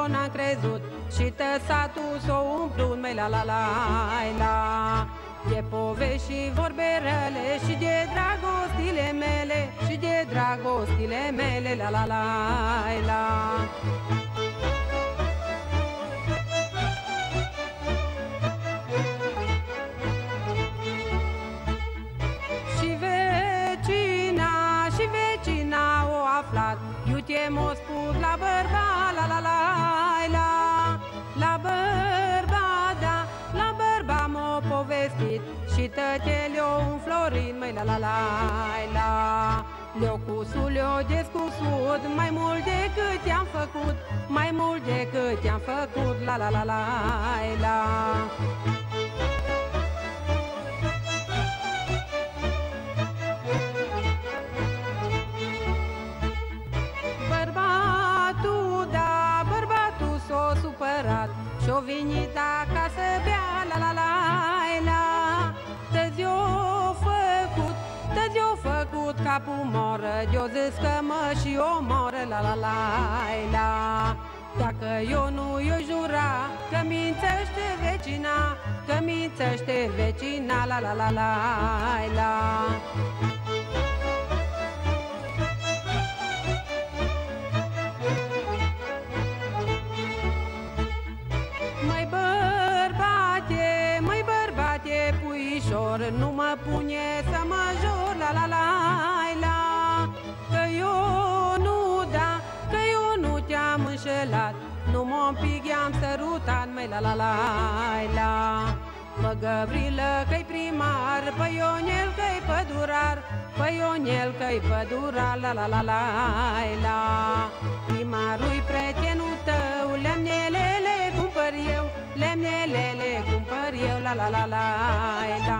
eu n-am crezut și tăsatul s-o umplut, măi la la la la. E povești și vorbe rele și de dragostile mele, și de dragostile mele, la la la la. Și vecina o aflat, iute m-o spus la bărbat, la la la la. La bărbat, da, la bărbat m-o povestit și tătele-o înflorit, măi la la la la. Le-o cusul, le-o descusut, mai mult decât i-am făcut, mai mult decât i-am făcut, la la la la la. Supărat și-o venit acasă bea, la la la la. Tăzi-o făcut capul moră, de-o zis că mă și omoră, la la la la. Dacă eu nu i-o jura că mințește vecina, că mințește vecina, la la la la la. Puișor, nu mă pune să mă jur, la la la la. Că eu nu, da, că eu nu te-am înșelat, numai un pic i-am sărutat, măi la la la la. Pă Găvrilă că-i primar, pă Ionel că-i pădurar, pă Ionel că-i pădurar, la la la la la. Primarul-i prietenul tău, lemnele le cumpăr eu, lemnele le cumpăr eu, la la la la la.